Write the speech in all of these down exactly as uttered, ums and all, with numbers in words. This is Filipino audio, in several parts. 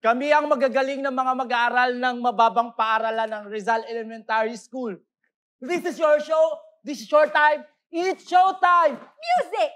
Kami ang magagaling na mga mag-aaral ng mababang paaralan ng Rizal Elementary School. This is your show. This is your time. It's showtime! Music!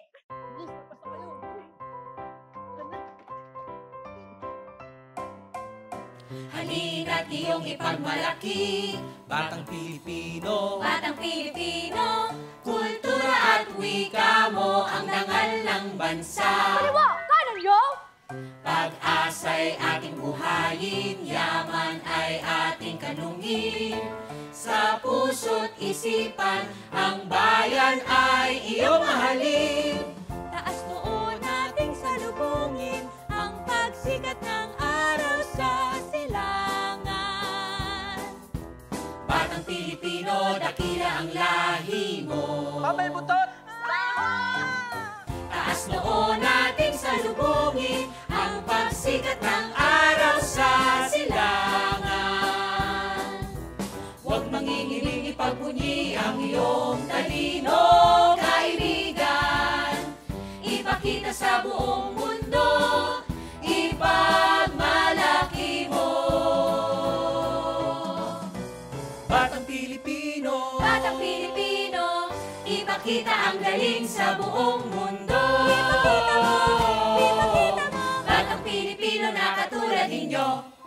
Halina't iyong ipagmalaki, Batang Pilipino, Batang Pilipino, kultura at wika mo ang dangal ng bansa. Kaliwa! Kanan yo! Pag-asa'y ating buhayin, yaman ay ating kanungin. Sa puso't isipan, ang bayan ay iyong mahalin. Taas noo nating salubungin ang pagsikat ng araw sa silangan. Batang Pilipino, dakila ang lahi mo. Kamay butot! Taas noo nating salubungin ang pagsikat ng araw sa silangan. Huwag mangingiling, ipagbunyi ang iyong talino, kaibigan. Ipakita sa buong mundo, ipagmalaki mo. Batang Pilipino, Batang Pilipino, ipakita ang galing sa buong mundo. Ipakita mo! Ipakita mo! Batang Pilipino na katulad ninyo.